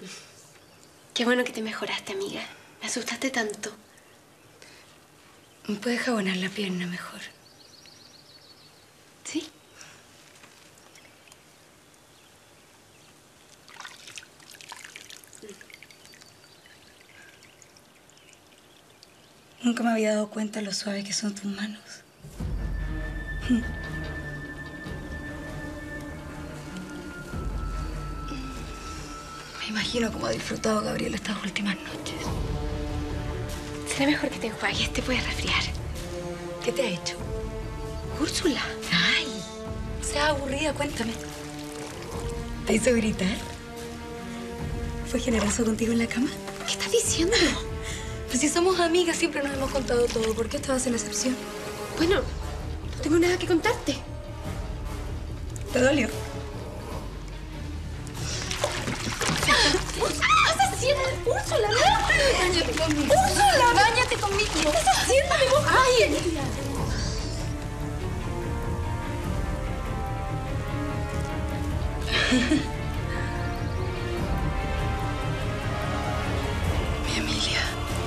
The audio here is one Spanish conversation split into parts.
Qué bueno que te mejoraste, amiga. Me asustaste tanto. ¿Me puedes jabonar la pierna mejor? ¿Sí? Nunca me había dado cuenta de lo suaves que son tus manos. Me imagino cómo ha disfrutado Gabriel estas últimas noches. Será mejor que te enjuagues, te puedes resfriar. ¿Qué te ha hecho? Úrsula. Ay, seas aburrida, cuéntame. ¿Te hizo gritar? ¿Fue generoso contigo en la cama? ¿Qué estás diciendo? Pues si somos amigas, siempre nos hemos contado todo. ¿Por qué esta va a ser la excepción? Bueno, no tengo nada que contarte. ¿Te dolió? ¿Qué estás haciendo? ¡Úrsula, no! ¡Báñate conmigo! ¡Úrsula, báñate conmigo! ¿Qué estás haciendo, mi mujer? ¡Ay! Mi Emilia.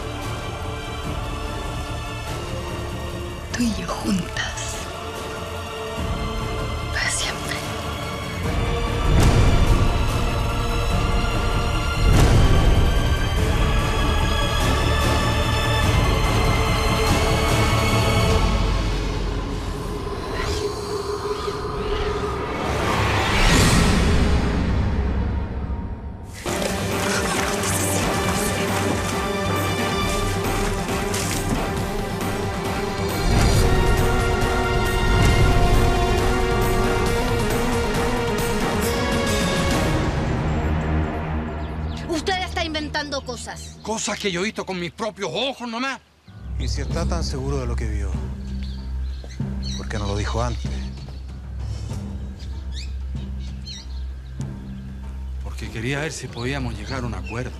Tú y yo juntas. Para siempre. Usted está inventando cosas. Cosas que yo he visto con mis propios ojos nomás. Y si está tan seguro de lo que vio, ¿por qué no lo dijo antes? Porque quería ver si podíamos llegar a un acuerdo.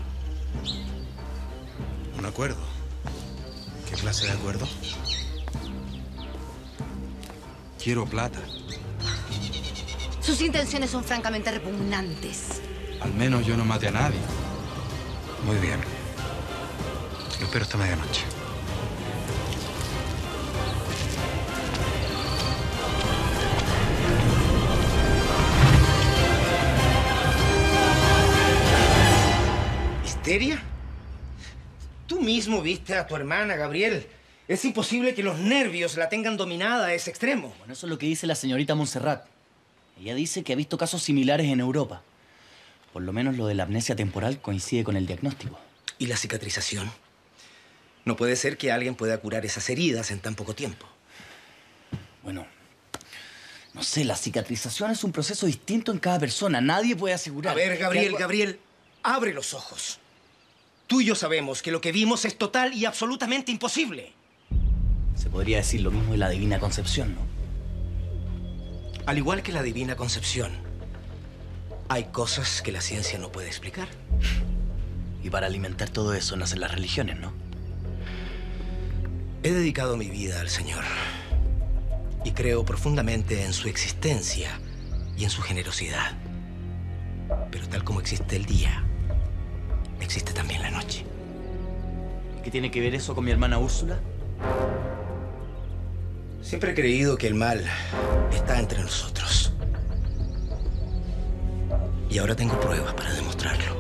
¿Un acuerdo? ¿Qué clase de acuerdo? Quiero plata. Sus intenciones son francamente repugnantes. Al menos yo no maté a nadie. Muy bien. Lo espero esta medianoche. ¿Histeria? Tú mismo viste a tu hermana, Gabriel. Es imposible que los nervios la tengan dominada a ese extremo. Bueno, eso es lo que dice la señorita Montserrat. Ella dice que ha visto casos similares en Europa. Por lo menos lo de la amnesia temporal coincide con el diagnóstico. ¿Y la cicatrización? No puede ser que alguien pueda curar esas heridas en tan poco tiempo. Bueno, no sé, la cicatrización es un proceso distinto en cada persona. Nadie puede asegurar... A ver, Gabriel, que... Gabriel, abre los ojos. Tú y yo sabemos que lo que vimos es total y absolutamente imposible. Se podría decir lo mismo de la Divina Concepción, ¿no? Al igual que la Divina Concepción, hay cosas que la ciencia no puede explicar. Y para alimentar todo eso nacen las religiones, ¿no? He dedicado mi vida al Señor y creo profundamente en su existencia y en su generosidad. Pero tal como existe el día, existe también la noche. ¿Qué tiene que ver eso con mi hermana Úrsula? Siempre he creído que el mal está entre nosotros. Y ahora tengo pruebas para demostrarlo.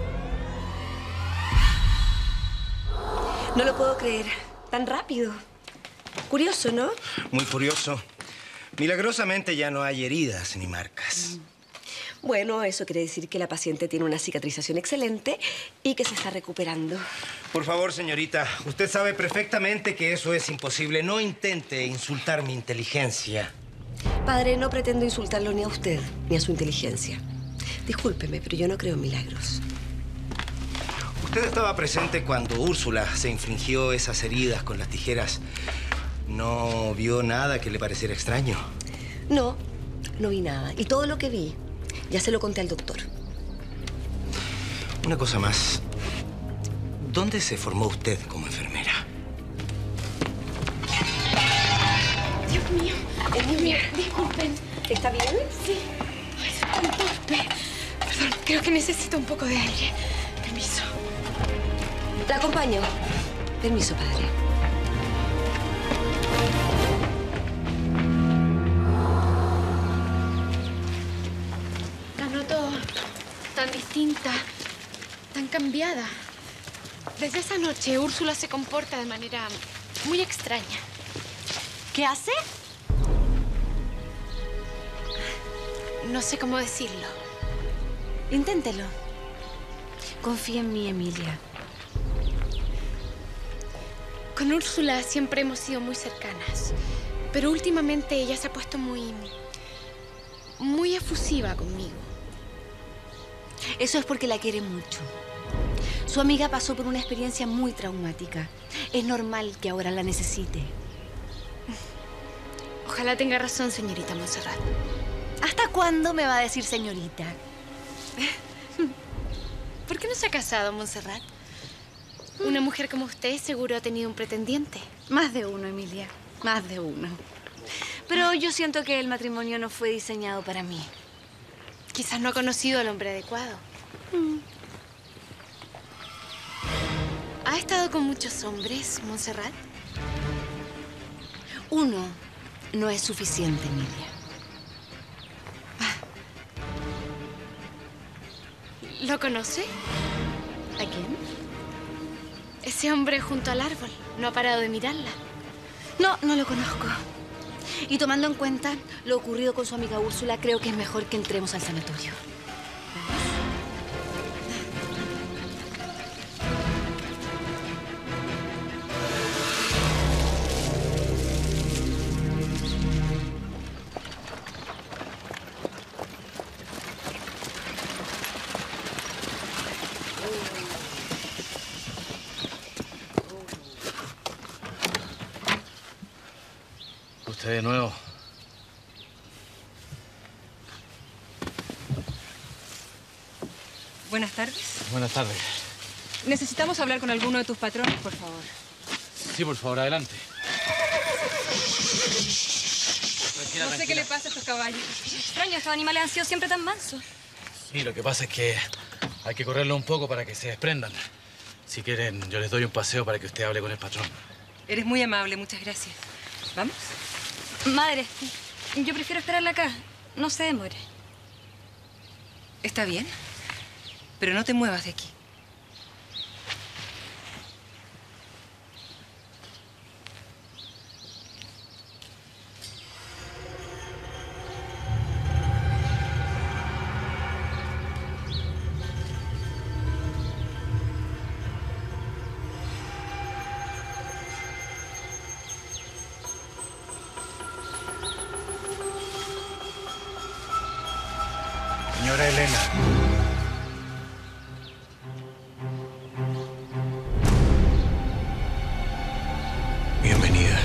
No lo puedo creer. Tan rápido. Curioso, ¿no? Muy curioso. Milagrosamente ya no hay heridas ni marcas. Bueno, eso quiere decir que la paciente tiene una cicatrización excelente y que se está recuperando. Por favor, señorita, usted sabe perfectamente que eso es imposible. No intente insultar mi inteligencia. Padre, no pretendo insultarlo ni a usted, ni a su inteligencia. Discúlpeme, pero yo no creo en milagros. Usted estaba presente cuando Úrsula se infligió esas heridas con las tijeras. ¿No vio nada que le pareciera extraño? No, no vi nada. Y todo lo que vi, ya se lo conté al doctor. Una cosa más. ¿Dónde se formó usted como enfermera? Dios mío, disculpen. ¿Está bien? Sí. Ay, soy tan torpe. Perdón, creo que necesito un poco de aire. Permiso. La acompaño. Permiso, padre. La noto tan distinta, tan cambiada. Desde esa noche, Úrsula se comporta de manera muy extraña. ¿Qué hace? No sé cómo decirlo. Inténtelo. Confía en mí, Emilia. Con Úrsula siempre hemos sido muy cercanas, pero últimamente ella se ha puesto muy efusiva conmigo. Eso es porque la quiere mucho. Su amiga pasó por una experiencia muy traumática. Es normal que ahora la necesite. Ojalá tenga razón, señorita Montserrat. ¿Hasta cuándo me va a decir señorita? ¿Por qué no se ha casado, Montserrat? Una mujer como usted seguro ha tenido un pretendiente. Más de uno, Emilia. Más de uno. Pero yo siento que el matrimonio no fue diseñado para mí. Quizás no ha conocido al hombre adecuado. ¿Ha estado con muchos hombres, Montserrat? Uno no es suficiente, Emilia. ¿Lo conoce? ¿A quién? Ese hombre junto al árbol. No ha parado de mirarla. No, no lo conozco. Y tomando en cuenta lo ocurrido con su amiga Úrsula, creo que es mejor que entremos al sanatorio. Usted de nuevo. Buenas tardes. Buenas tardes. Necesitamos hablar con alguno de tus patrones, por favor. Sí, por favor, adelante. No sé qué le pasa a estos caballos. Extraño, estos animales han sido siempre tan mansos. Sí, lo que pasa es que hay que correrlo un poco para que se desprendan. Si quieren, yo les doy un paseo para que usted hable con el patrón. Eres muy amable, muchas gracias. ¿Vamos? Madre, yo prefiero esperarla acá. No se demore. Está bien, pero no te muevas de aquí. Señora Elena. Bienvenida.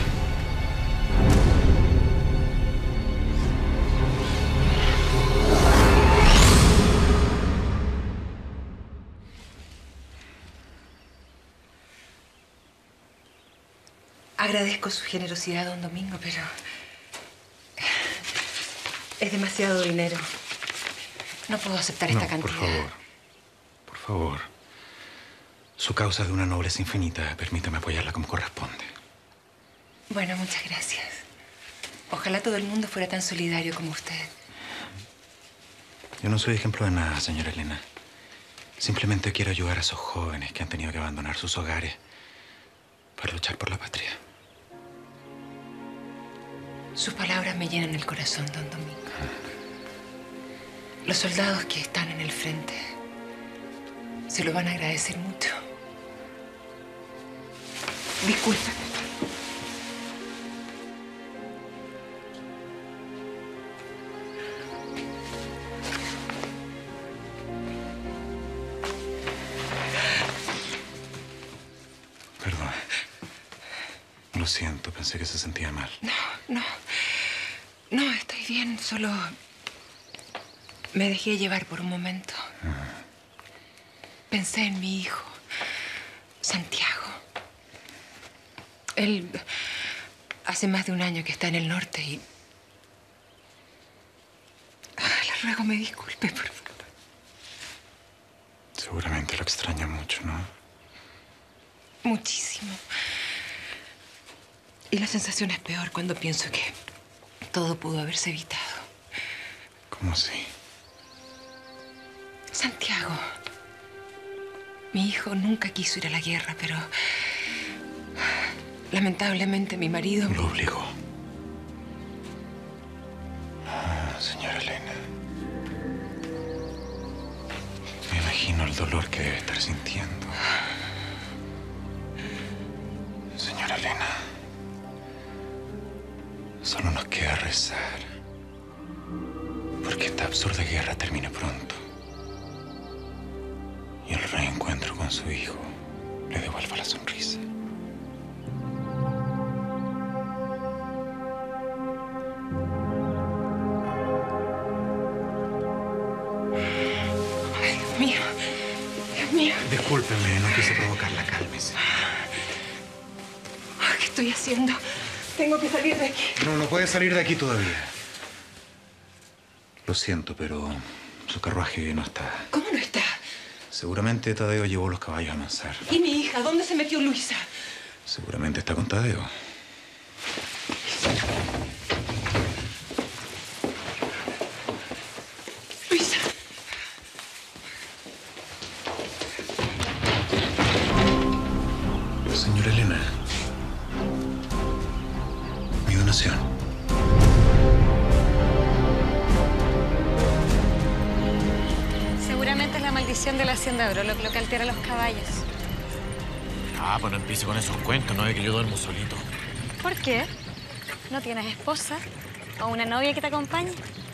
Agradezco su generosidad, don Domingo, pero es demasiado dinero. No puedo aceptar esta cantidad. Por favor. Por favor. Su causa es de una nobleza infinita. Permítame apoyarla como corresponde. Bueno, muchas gracias. Ojalá todo el mundo fuera tan solidario como usted. Yo no soy ejemplo de nada, señora Elena. Simplemente quiero ayudar a esos jóvenes que han tenido que abandonar sus hogares para luchar por la patria. Sus palabras me llenan el corazón, don Domingo. Los soldados que están en el frente se lo van a agradecer mucho. Discúlpame. Perdón. Lo siento, pensé que se sentía mal. No, estoy bien. Solo me dejé llevar por un momento. Pensé en mi hijo, Santiago. Él hace más de un año que está en el norte y... Le ruego me disculpe, por favor. Seguramente lo extraña mucho, ¿no? Muchísimo. Y la sensación es peor cuando pienso que todo pudo haberse evitado. ¿Cómo así? Santiago. Mi hijo nunca quiso ir a la guerra, pero lamentablemente mi marido... Lo obligó. Ah, señora Elena. Me imagino el dolor que debe estar sintiendo. Señora Elena, solo nos queda rezar porque esta absurda guerra termine pronto y el reencuentro con su hijo le devuelva la sonrisa. Ay, Dios mío. Dios mío. Discúlpeme, no quise provocarla, cálmese. ¿Qué estoy haciendo? Tengo que salir de aquí. No puede salir de aquí todavía. Lo siento, pero su carruaje no está. ¿Cómo no está? Seguramente Tadeo llevó los caballos a amansar. ¿Y mi hija? ¿Dónde se metió Luisa? Seguramente está con Tadeo. Luisa. Señora Elena, mi donación. Seguramente es la maldición de la hacienda Brolock lo que altera los caballos. Ah, pues no empiece con esos cuentos, no es que yo duermo solito. ¿Por qué? ¿No tienes esposa? ¿O una novia que te acompañe?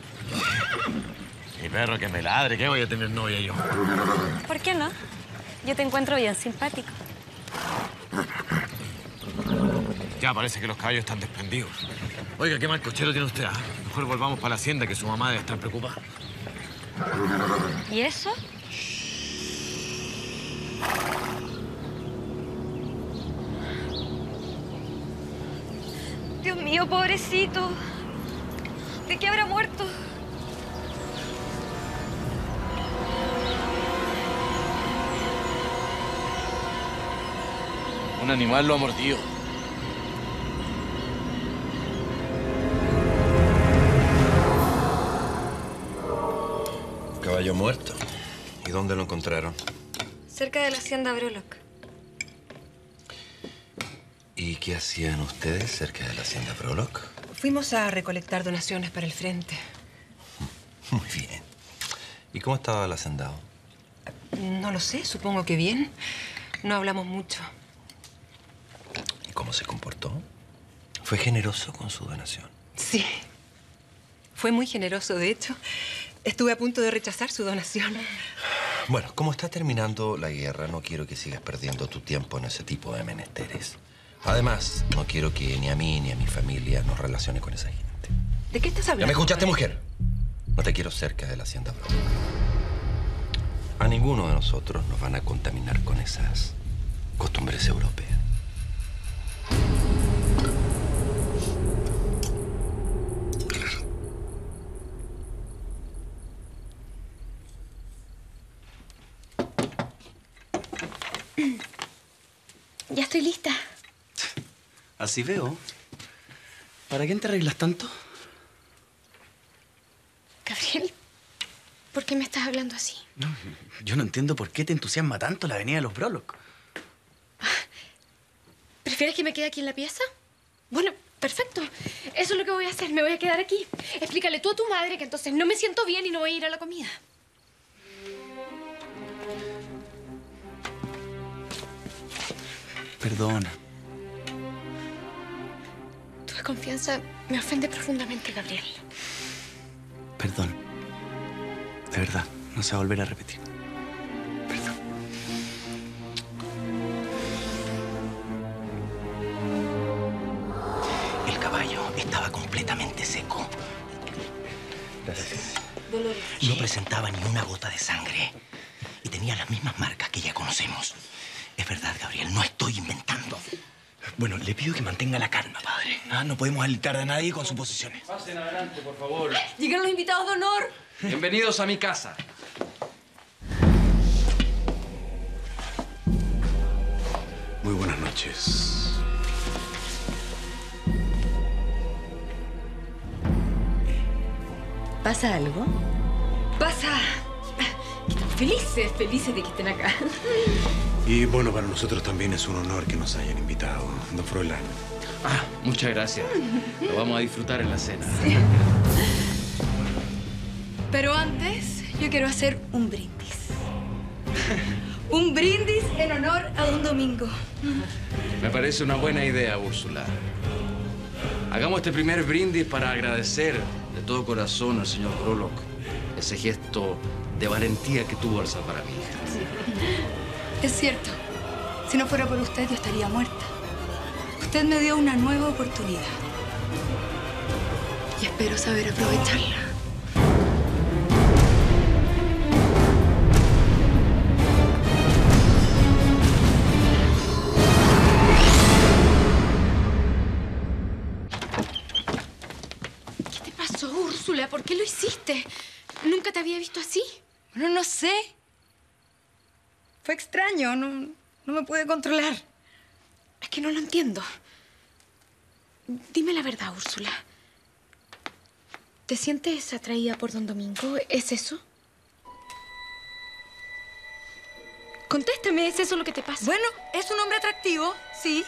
Mi perro que me ladre, ¿qué voy a tener novia yo? ¿Por qué no? Yo te encuentro bien simpático. Ya parece que los caballos están desprendidos. Oiga, qué mal cochero tiene usted, ¿ah? Mejor volvamos para la hacienda, que su mamá debe estar preocupada. ¿Y eso? Dios mío, pobrecito. ¿De qué habrá muerto? Un animal lo ha mordido. Caballo muerto. ¿Y dónde lo encontraron? Cerca de la hacienda Brolock. ¿Y qué hacían ustedes cerca de la hacienda Brolock? Fuimos a recolectar donaciones para el frente. Muy bien. ¿Y cómo estaba el hacendado? No lo sé, supongo que bien. No hablamos mucho. ¿Y cómo se comportó? ¿Fue generoso con su donación? Sí. Fue muy generoso, de hecho. Estuve a punto de rechazar su donación. Bueno, como está terminando la guerra, no quiero que sigas perdiendo tu tiempo en ese tipo de menesteres. Además, no quiero que ni a mí ni a mi familia nos relacione con esa gente. ¿De qué estás hablando? ¿Ya me escuchaste, mujer? No te quiero cerca de la hacienda Brolock. A ninguno de nosotros nos van a contaminar con esas costumbres europeas. Ya estoy lista. Así veo. ¿Para quién te arreglas tanto? Gabriel, ¿por qué me estás hablando así? No, yo no entiendo por qué te entusiasma tanto la avenida de los Brolock. ¿Prefieres que me quede aquí en la pieza? Bueno, perfecto. Eso es lo que voy a hacer. Me voy a quedar aquí. Explícale tú a tu madre que entonces no me siento bien y no voy a ir a la comida. Perdona. Tu desconfianza me ofende profundamente, Gabriel. Perdón. De verdad, no se va a volver a repetir. Perdón. El caballo estaba completamente seco. Gracias. No presentaba ni una gota de sangre. Y tenía las mismas marcas que ya conocemos. Es verdad, Gabriel, no estoy inventando. Bueno, le pido que mantenga la calma, padre. No podemos alertar a nadie con suposiciones. Pasen adelante, por favor. Llegaron los invitados de honor. Bienvenidos a mi casa. noches. ¿Pasa algo? Pasa. Felices de que estén acá. Y bueno, para nosotros también es un honor que nos hayan invitado, don Froilán. Ah, muchas gracias. Lo vamos a disfrutar en la cena. Sí. Pero antes, yo quiero hacer un brindis. Un brindis en honor a don Domingo. Me parece una buena idea, Úrsula. Hagamos este primer brindis para agradecer de todo corazón al señor Prolog ese gesto de valentía que tuvo al salvar a mi hija. Es cierto. Si no fuera por usted, yo estaría muerta. Usted me dio una nueva oportunidad. Y espero saber aprovecharla. ¿Qué te pasó, Úrsula? ¿Por qué lo hiciste? Nunca te había visto así. Bueno, no sé. Fue extraño. No me pude controlar. Es que no lo entiendo. Dime la verdad, Úrsula. ¿Te sientes atraída por don Domingo? ¿Es eso? Contéstame, ¿es eso lo que te pasa? Bueno, es un hombre atractivo, sí.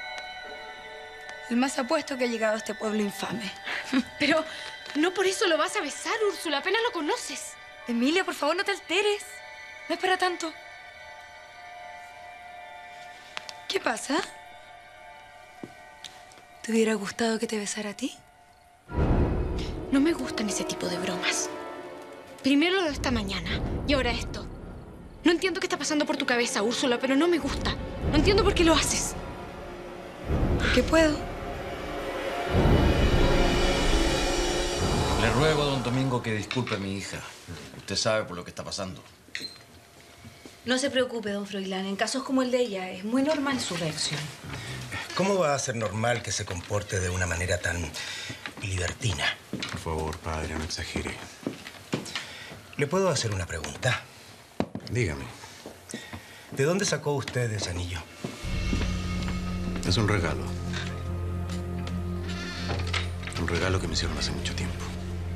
El más apuesto que ha llegado a este pueblo infame. Pero no por eso lo vas a besar, Úrsula. Apenas lo conoces. Emilia, por favor, no te alteres. No es para tanto. ¿Qué pasa? ¿Te hubiera gustado que te besara a ti? No me gustan ese tipo de bromas. Primero lo de esta mañana y ahora esto. No entiendo qué está pasando por tu cabeza, Úrsula, pero no me gusta. No entiendo por qué lo haces. ¿Qué puedo? Le ruego a don Domingo que disculpe a mi hija. Usted sabe por lo que está pasando. No se preocupe, don Froilán. En casos como el de ella, es muy normal su reacción. ¿Cómo va a ser normal que se comporte de una manera tan libertina? Por favor, padre, no exagere. ¿Le puedo hacer una pregunta? Dígame. ¿De dónde sacó usted ese anillo? Es un regalo. Un regalo que me hicieron hace mucho tiempo.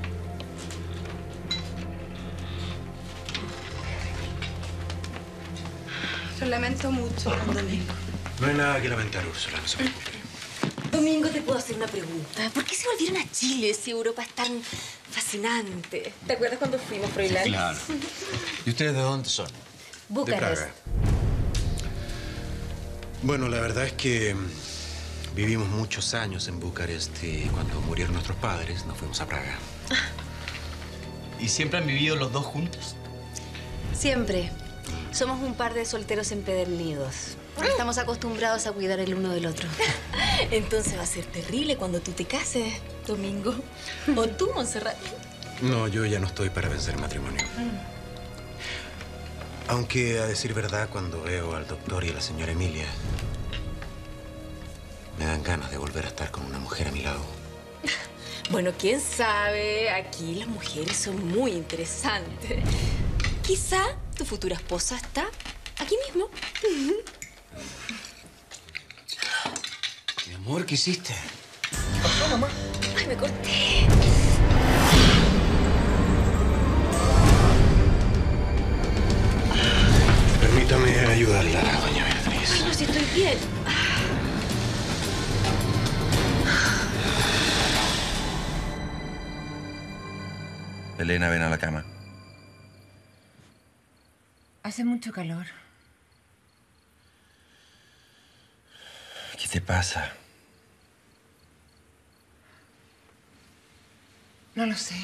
Lo lamento mucho, don Domingo. No hay nada que lamentar, Úrsula, no se preocupe. Domingo, te puedo hacer una pregunta. ¿Por qué se volvieron a Chile si Europa es tan fascinante? ¿Te acuerdas cuando fuimos, Froilán? Sí, claro. ¿Y ustedes de dónde son? Bucarest. De Praga. Bueno, la verdad es que vivimos muchos años en Bucarest y cuando murieron nuestros padres nos fuimos a Praga. ¿Y siempre han vivido los dos juntos? Siempre. Somos un par de solteros empedernidos. Estamos acostumbrados a cuidar el uno del otro. Entonces va a ser terrible cuando tú te cases, Domingo. O tú, Montserrat. No, yo ya no estoy para vencer el matrimonio. Aunque, a decir verdad, cuando veo al doctor y a la señora Emilia, me dan ganas de volver a estar con una mujer a mi lado. Bueno, quién sabe. Aquí las mujeres son muy interesantes. Quizá tu futura esposa está aquí mismo. Mi amor, ¿qué hiciste? ¿Qué pasó, mamá? Ay, me corté. Permítame ayudarla, doña Beatriz. Ay, no, si estoy bien. Elena, ven a la cama. Hace mucho calor. ¿Qué te pasa? No lo sé.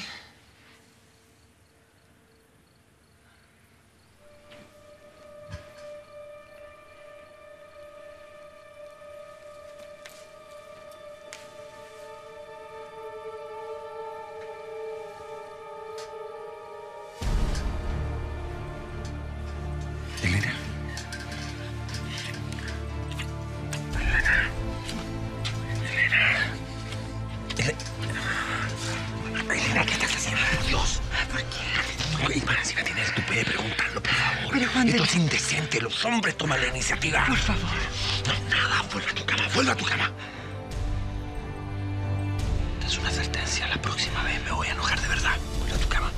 Elena. Elena, ¿qué estás haciendo? Por Dios. ¿Por qué? Y para encima tienes el tupé de preguntarlo, por favor. Pero Juan, Esto es es indecente. Los hombres toman la iniciativa. Por favor. No, nada. Vuelve a tu cama. Vuelve a tu cama. Es una advertencia. La próxima vez me voy a enojar de verdad. Vuelve a tu cama.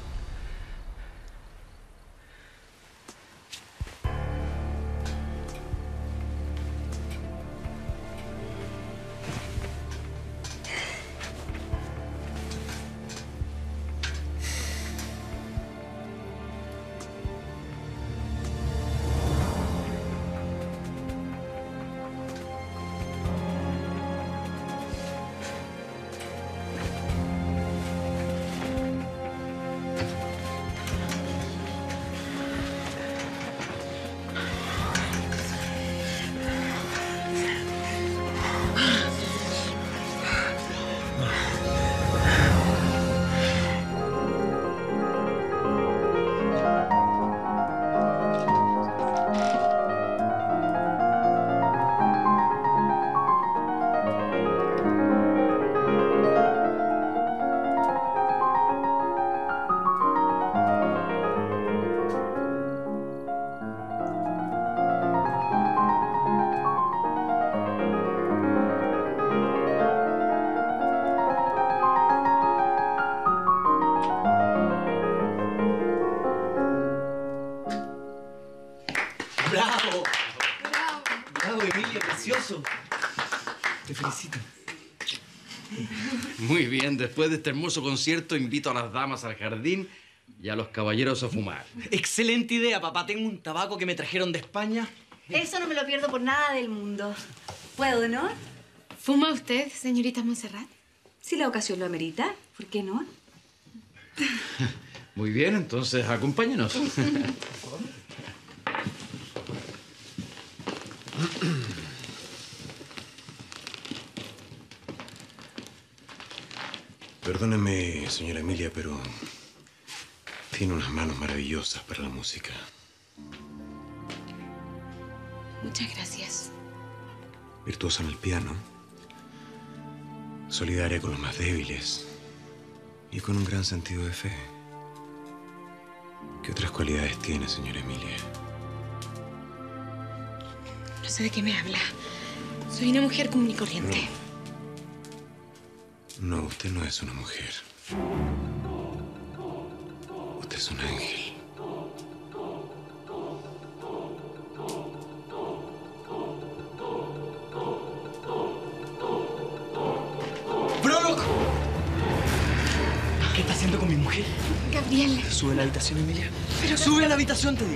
¡Bravo! ¡Bravo, Emilia! ¡Precioso! Te felicito. Muy bien, después de este hermoso concierto invito a las damas al jardín y a los caballeros a fumar. Excelente idea, papá. Tengo un tabaco que me trajeron de España. Eso no me lo pierdo por nada del mundo. ¿Puedo, no? ¿Fuma usted, señorita Montserrat? Si la ocasión lo amerita, ¿por qué no? Muy bien, entonces acompáñenos. Perdóneme, señora Emilia, pero tiene unas manos maravillosas para la música. Muchas gracias. Virtuosa en el piano, solidaria con los más débiles y con un gran sentido de fe. ¿Qué otras cualidades tiene, señora Emilia? No sé de qué me habla. Soy una mujer común y corriente. No, usted no es una mujer. Usted es un ángel. ¡Prolog! ¿Qué está haciendo con mi mujer? Gabriel. Sube a la habitación, Emilia. Pero... Sube a la habitación, te digo.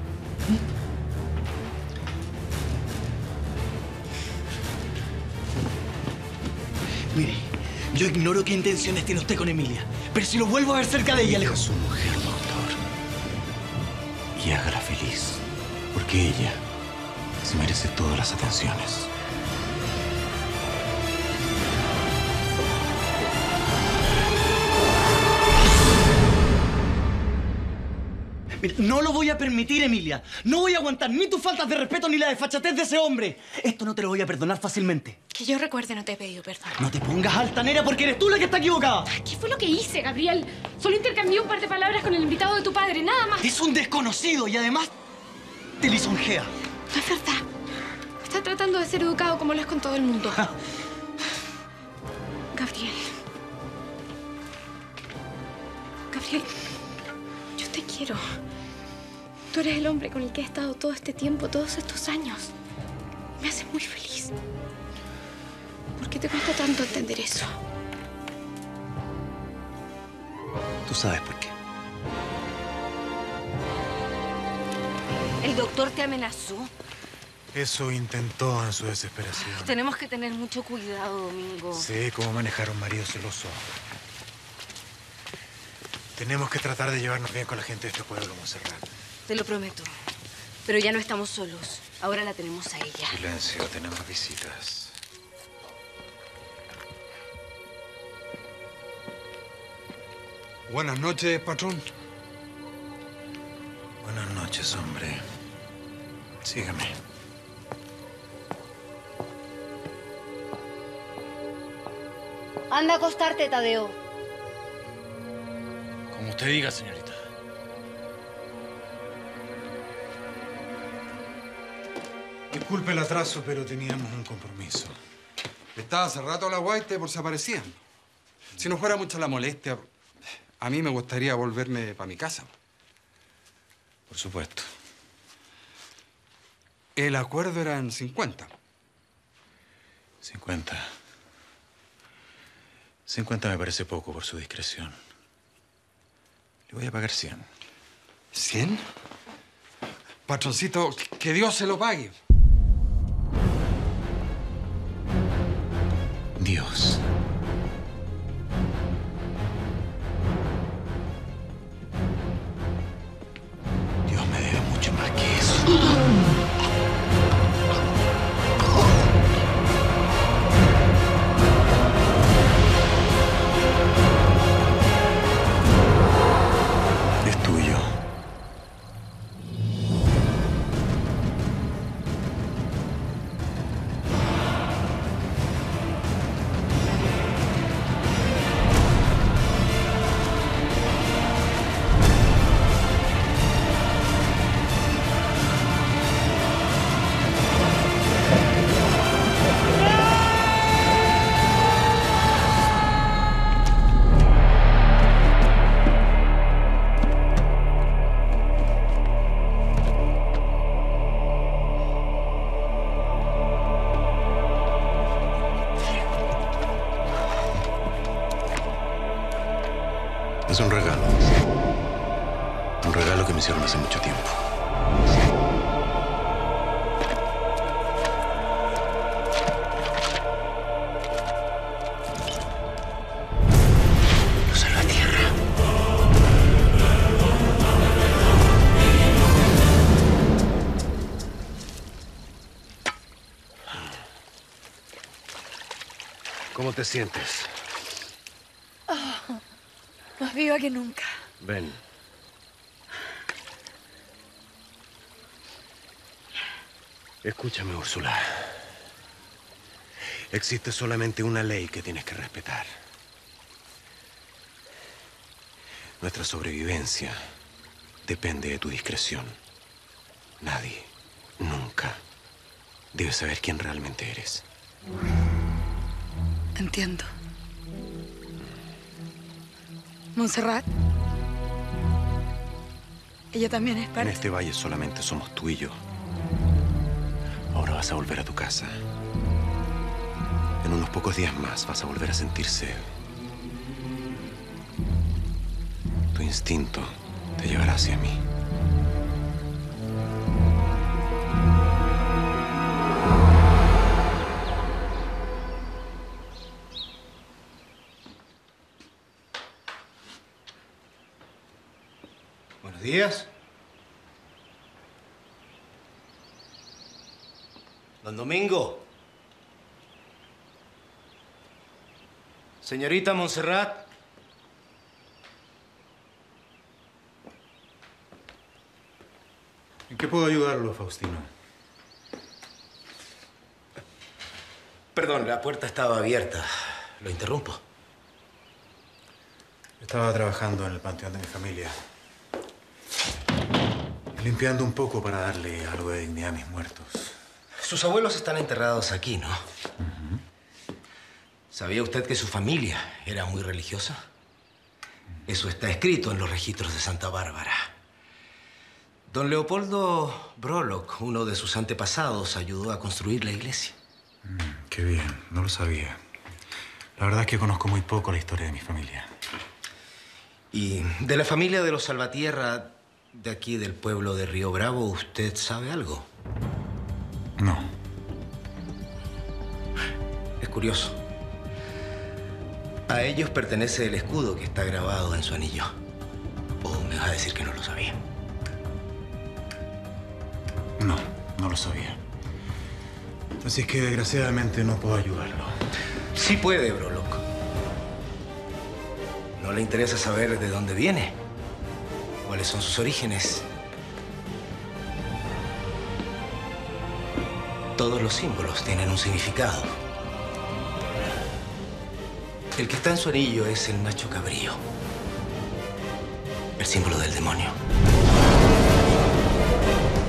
Mire, yo ignoro qué intenciones tiene usted con Emilia, pero si lo vuelvo a ver cerca de ella, le... Es su mujer, doctor. Y hágala feliz, porque ella se merece todas las atenciones. Mira, no lo voy a permitir, Emilia. No voy a aguantar ni tus faltas de respeto ni la desfachatez de ese hombre. Esto no te lo voy a perdonar fácilmente. Que yo recuerde, no te he pedido perdón. No te pongas altanera porque eres tú la que está equivocada. ¿Qué fue lo que hice, Gabriel? Solo intercambié un par de palabras con el invitado de tu padre, nada más. Es un desconocido y además te lisonjea. No es verdad. Está tratando de ser educado como lo es con todo el mundo. Gabriel. Gabriel, yo te quiero. Tú eres el hombre con el que he estado todo este tiempo, todos estos años. Me hace muy feliz. ¿Por qué te cuesta tanto entender eso? Tú sabes por qué. ¿El doctor te amenazó? Eso intentó en su desesperación. Tenemos que tener mucho cuidado, Domingo. Sé cómo manejar a un marido celoso. Tenemos que tratar de llevarnos bien con la gente de este pueblo, Montserrat. Te lo prometo. Pero ya no estamos solos. Ahora la tenemos a ella. Silencio, tenemos visitas. Buenas noches, patrón. Buenas noches, hombre. Sígame. Anda a acostarte, Tadeo. Como usted diga, señorita. Disculpe el atraso, pero teníamos un compromiso. Estaba hace rato la guaite por si aparecían. Si no fuera mucha la molestia, a mí me gustaría volverme para mi casa. Por supuesto. El acuerdo era en 50. 50. 50 me parece poco por su discreción. Le voy a pagar 100. ¿100? Patroncito, que Dios se lo pague. Dios. Dios me debe mucho más que eso. Es tuyo. Es un regalo. Un regalo que me hicieron hace mucho tiempo. Lo salva a tierra. ¿Cómo te sientes? Más viva que nunca. Ven. Escúchame, Úrsula. Existe solamente una ley que tienes que respetar. Nuestra sobrevivencia depende de tu discreción. Nadie, nunca, debe saber quién realmente eres. Entiendo. Montserrat. Ella también es parte. En este valle solamente somos tú y yo. Ahora vas a volver a tu casa. En unos pocos días más vas a volver a sentir sed. Tu instinto te llevará hacia mí. Buenos días. Don Domingo. Señorita Montserrat. ¿En qué puedo ayudarlo, Faustino? Perdón, la puerta estaba abierta. ¿Lo interrumpo? Estaba trabajando en el panteón de mi familia. Limpiando un poco para darle algo de dignidad a mis muertos. Sus abuelos están enterrados aquí, ¿no? ¿Sabía usted que su familia era muy religiosa? Eso está escrito en los registros de Santa Bárbara. Don Leopoldo Brolock, uno de sus antepasados, ayudó a construir la iglesia. Qué bien, no lo sabía. La verdad es que conozco muy poco la historia de mi familia. Y de la familia de los Salvatierra, de aquí del pueblo de Río Bravo, ¿usted sabe algo? No. Es curioso. A ellos pertenece el escudo que está grabado en su anillo. ¿O me vas a decir que no lo sabía? No, no lo sabía. Así es que desgraciadamente no puedo ayudarlo. Sí puede, Brolock. ¿No le interesa saber de dónde viene? ¿Cuáles son sus orígenes? Todos los símbolos tienen un significado. El que está en su anillo es el macho cabrío, el símbolo del demonio.